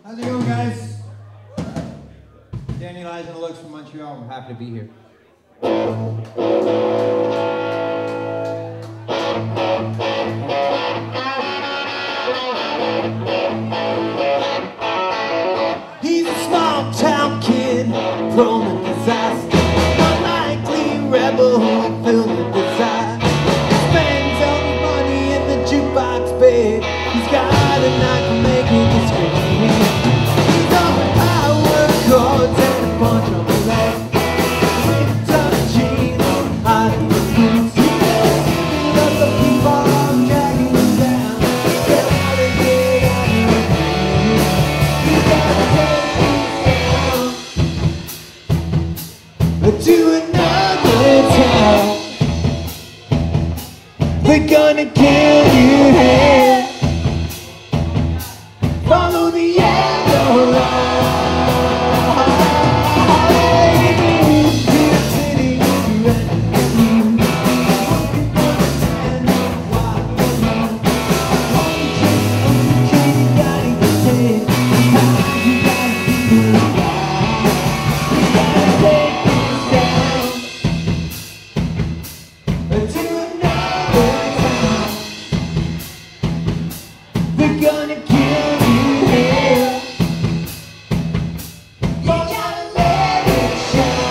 How's it going, guys? Dany Laj and Looks from Montreal. I'm happy to be here. He's a small town kid, prone to disaster, unlikely rebel who filled with desire. Spends all his money in the jukebox bed. He's got a knife for making the scream. He's on the power chords and a punch on the leg. Ripped up jeans, hiding his boots. He knows that the people are dragging him down. Get out of here, out of here. He's gotta take to another town. They're gonna kill you here. Follow the yellow line. They're gonna kill you here. You gotta let it show.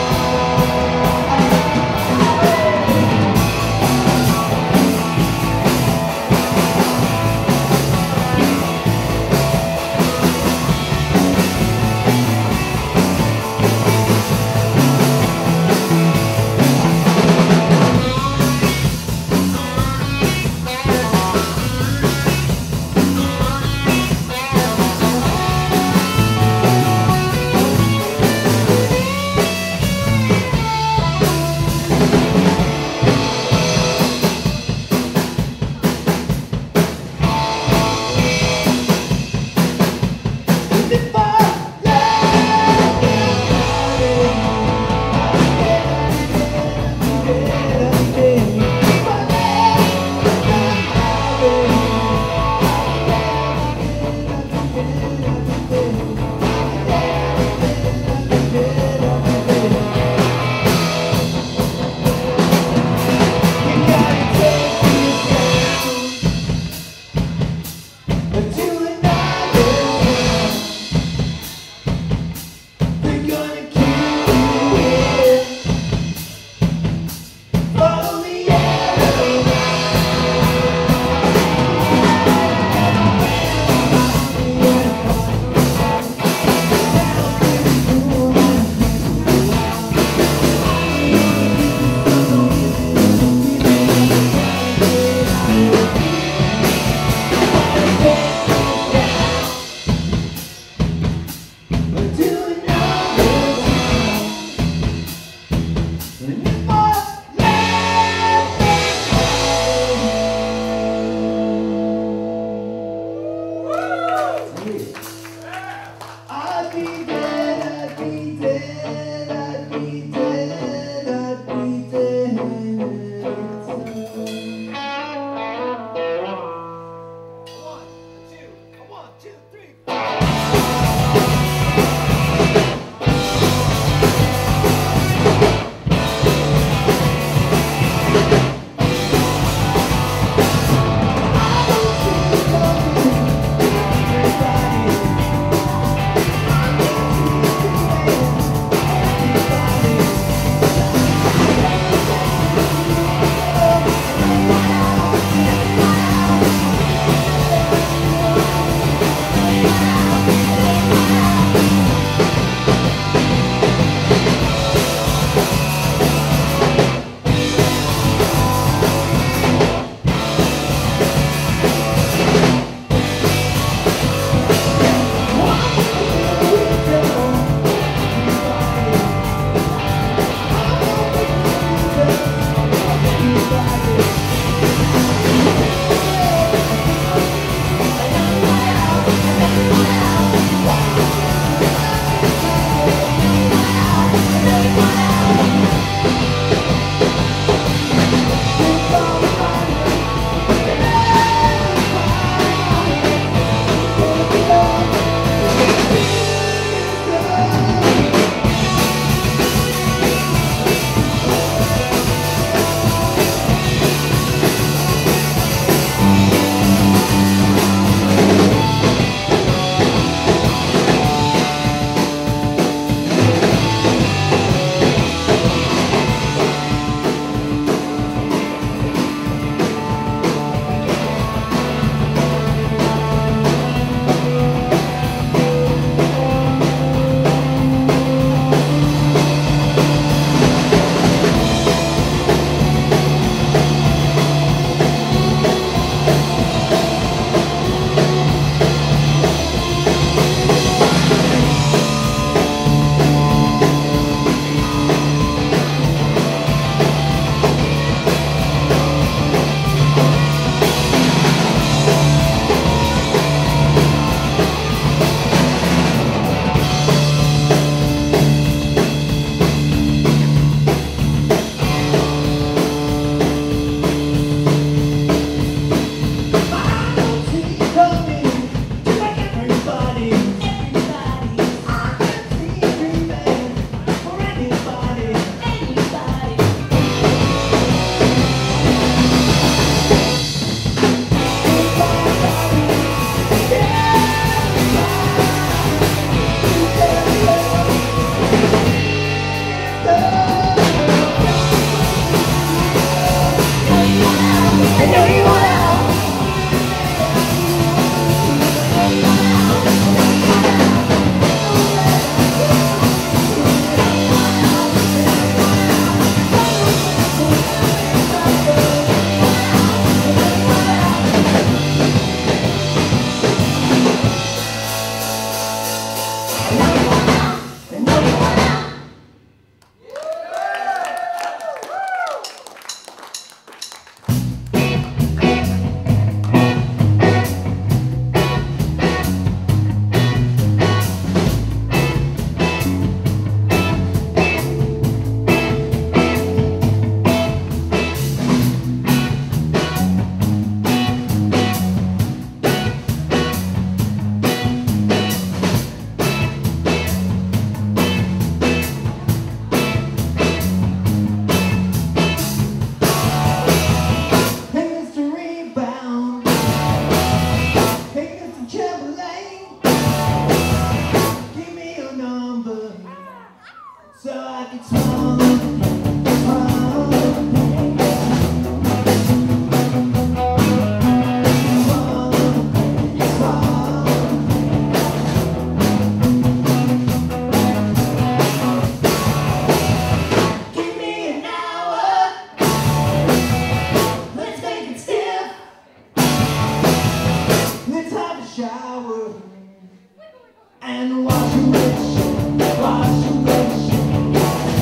shower and wash your windshield, wash your windshield.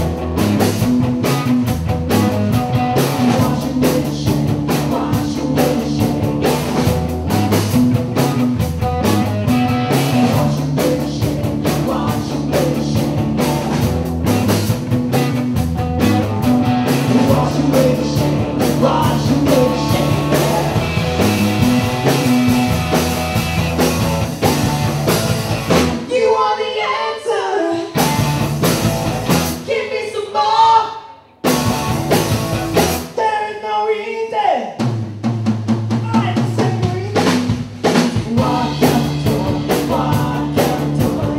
Wash your windshield, wash your windshield. Wash your windshield, wash your windshield. Wash your windshield, wash your windshield. You are the answer. Give me some more. There is no reason. I'm separated. Walk out the door, walk out the door.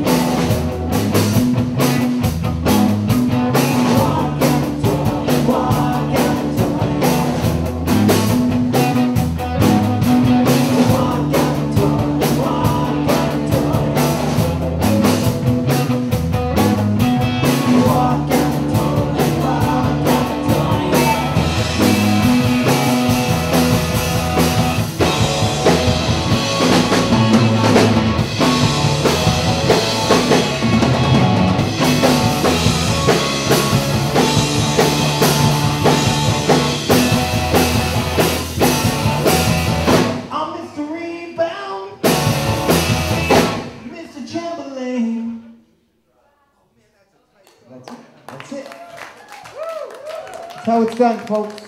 Walk out the door, walk out the door. Walk out the door, walk out the door. Walk out the door, walk out the door. I'm Mr. Rebound, Mr. Chamberlain. That's it. That's it. That's how it's done, folks.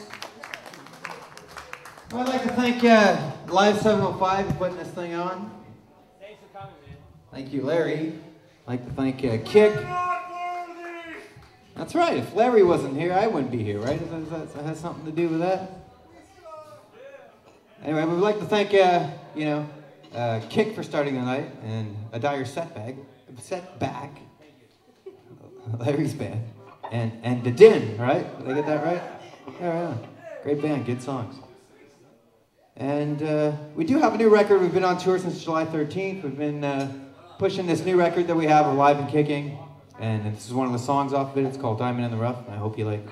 Well, I'd like to thank Live 705 for putting this thing on. Thanks for coming, man. Thank you, Larry. I'd like to thank Kick. That's right. If Larry wasn't here, I wouldn't be here, right? Does that has something to do with that? Anyway, we'd like to thank, Kick for starting the night, and A Dire Setback, Larry's band, and The Din, right? Did I get that right? Yeah. Great band, good songs. And we do have a new record. We've been on tour since July 13th. We've been pushing this new record that we have, Alive and Kicking, and this is one of the songs off of it. It's called Diamond in the Rough, and I hope you like it.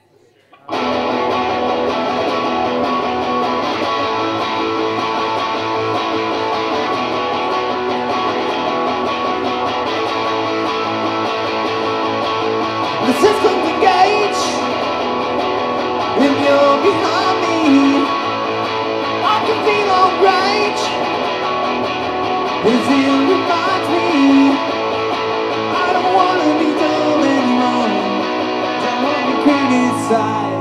The system's engaged. If you're behind me, I can feel all rage. This here reminds me, I don't wanna be dumb anymore. Don't wanna be criticized.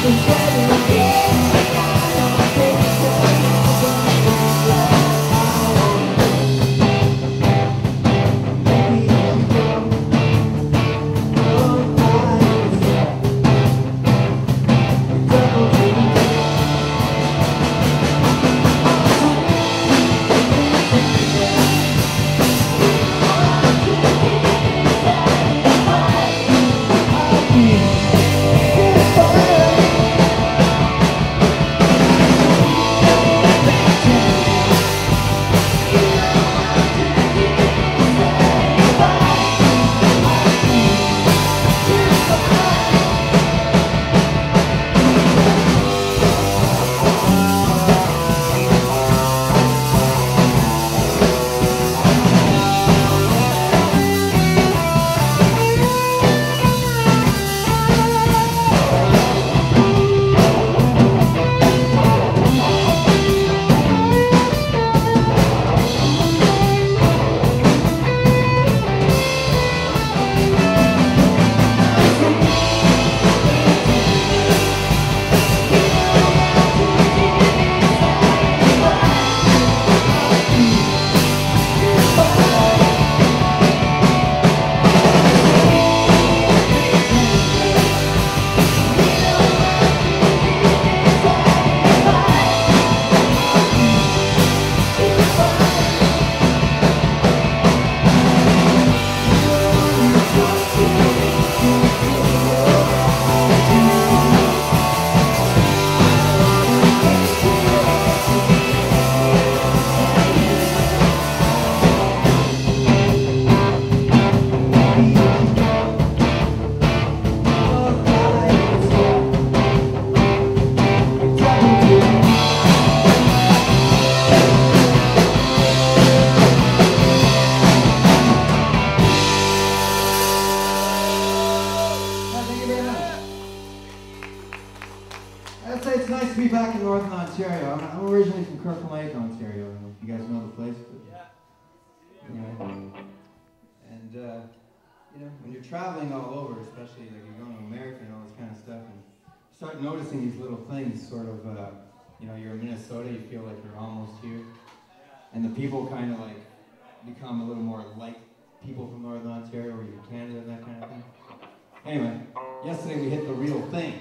Traveling all over, especially like you're going to America and all this kind of stuff, and you start noticing these little things, sort of, you're in Minnesota, you feel like you're almost here, and the people kind of like become a little more like people from Northern Ontario or even Canada and that kind of thing. Anyway, yesterday we hit the real thing.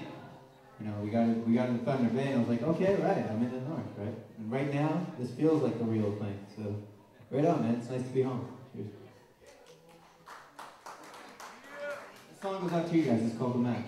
We got in Thunder Bay, and I was like, okay, right, I'm in the North, right? And right now, this feels like the real thing, so right on, man, it's nice to be home. Cheers. The song goes out to you guys. It's called The Match.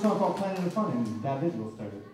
first song called Planet of Fun, and that visual started.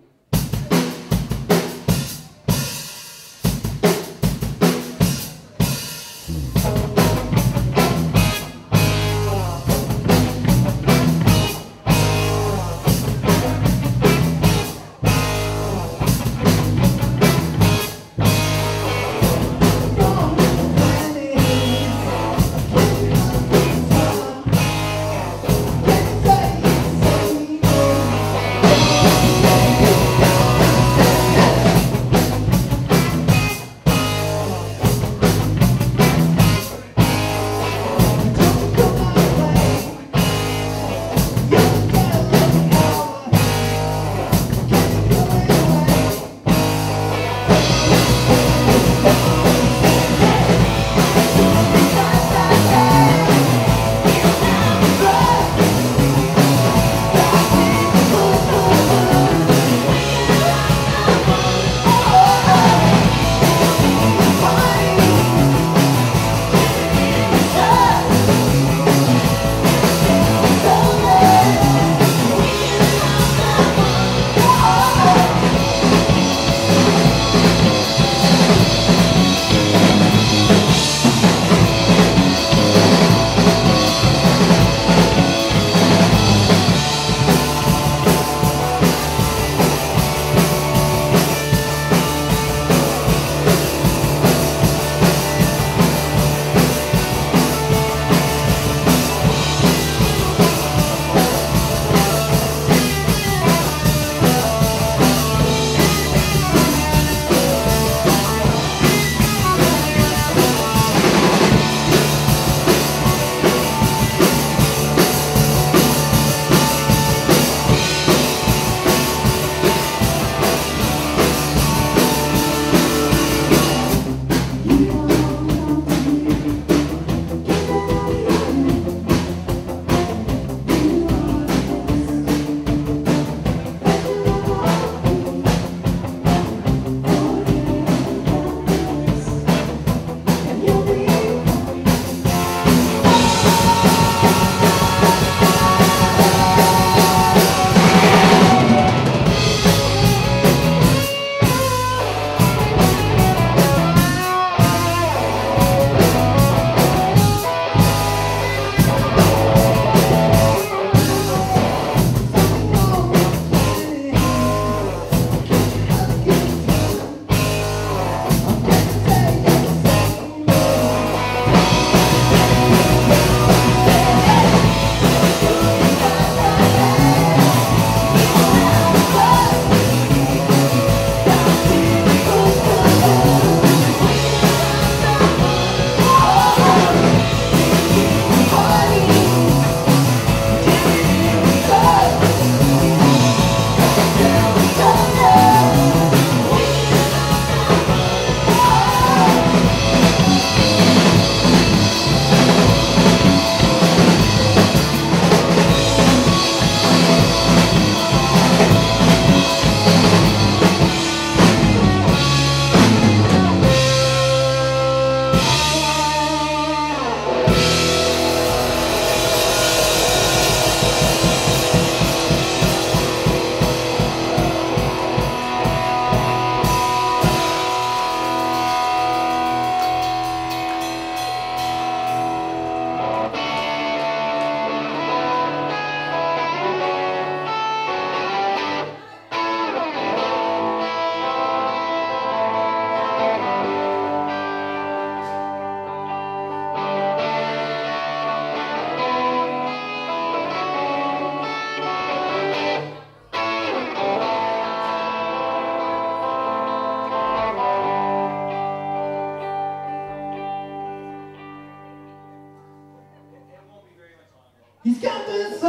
He's got this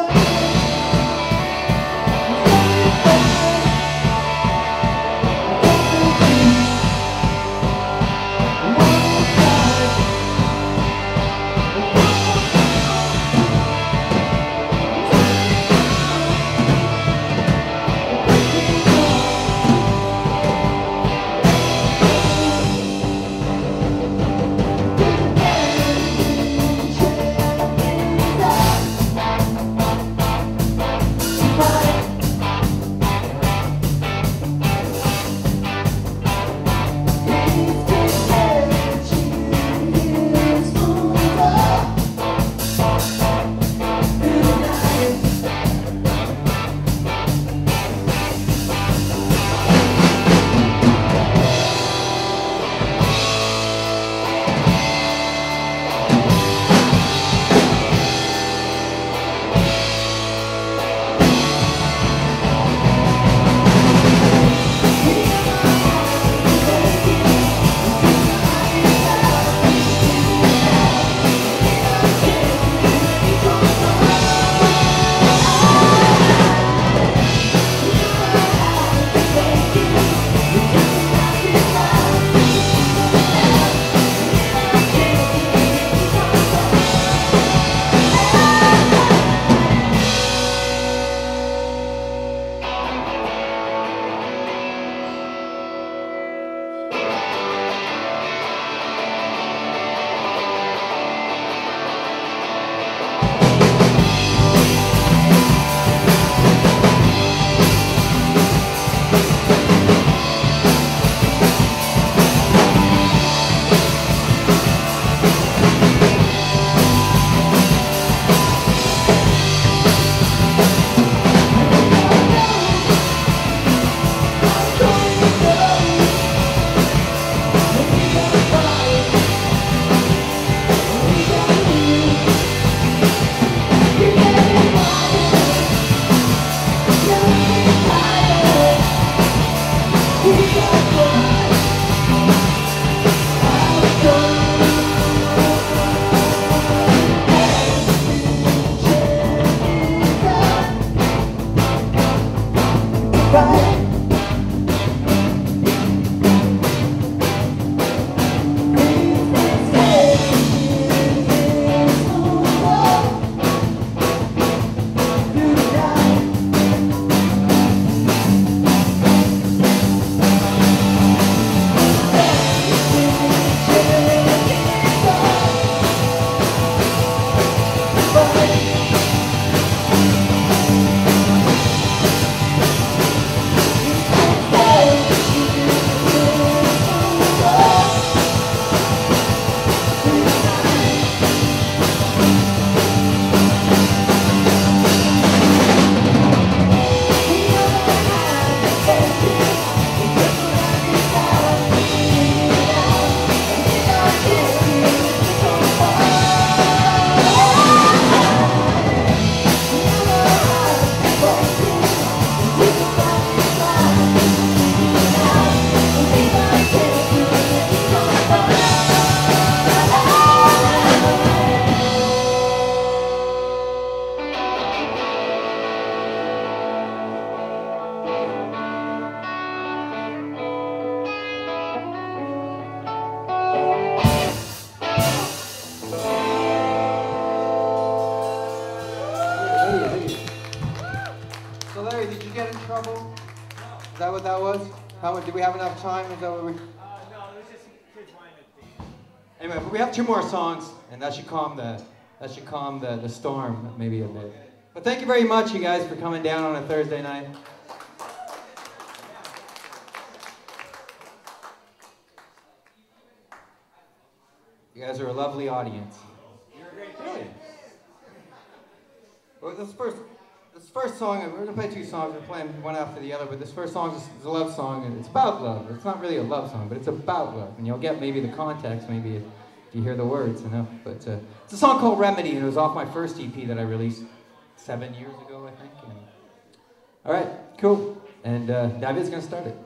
Is that what that was? How much? Do we have enough time? Is that what we? No, there's just kids playing at the theme. Anyway, we have 2 more songs, and that should calm the storm maybe a bit. But thank you very much, you guys, for coming down on a Thursday night. You guys are a lovely audience. You're a great Really? Well, this first song, we're gonna play 2 songs. We're playing one after the other, but this first song is a love song, and it's about love. It's not really a love song, but it's about love, and you'll get maybe the context, maybe if you hear the words enough. But it's a song called Remedy, and it was off my first EP that I released 7 years ago, I think. And, all right, cool. And David's gonna start it.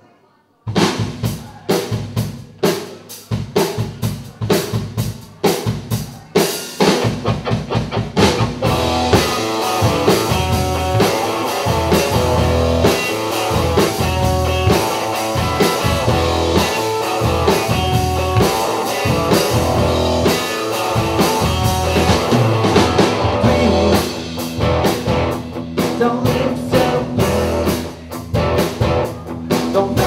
Don't look so good. Don't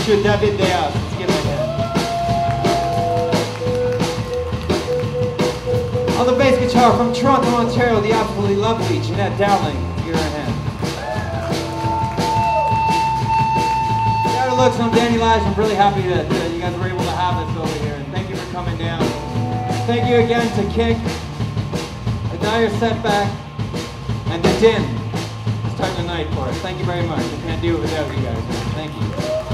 Monsieur David Deas. Let's give him a hand. On the bass guitar from Toronto, Ontario, the absolutely lovely Jeanette Dowling. Give her a hand. Looks, I'm Dany Laj. I'm really happy that you guys were able to have us over here. And thank you for coming down. Thank you again to Kick, A Dire Setback, and the Din. It's time of night for us. Thank you very much. I can't do it without you guys. Thank you.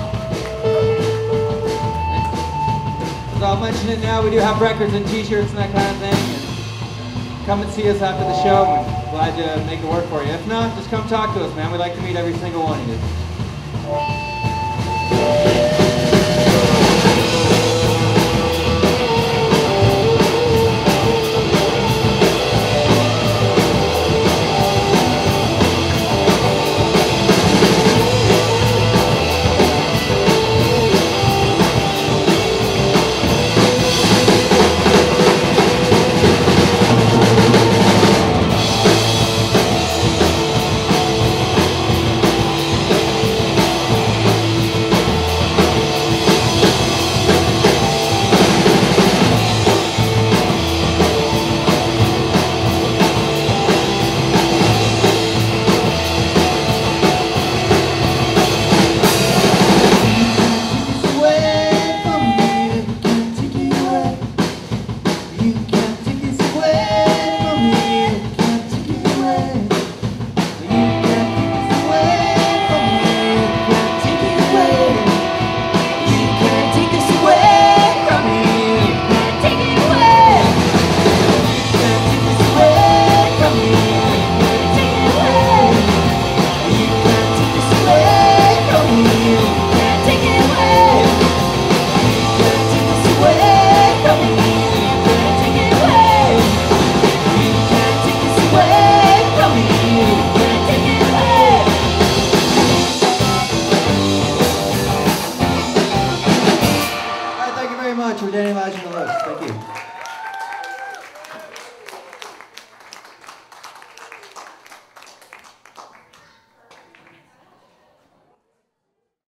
As I'll mention it now, we do have records and t-shirts and that kind of thing. And come and see us after the show. We're glad to make it work for you. If not, just come talk to us, man. We'd like to meet every single one of you.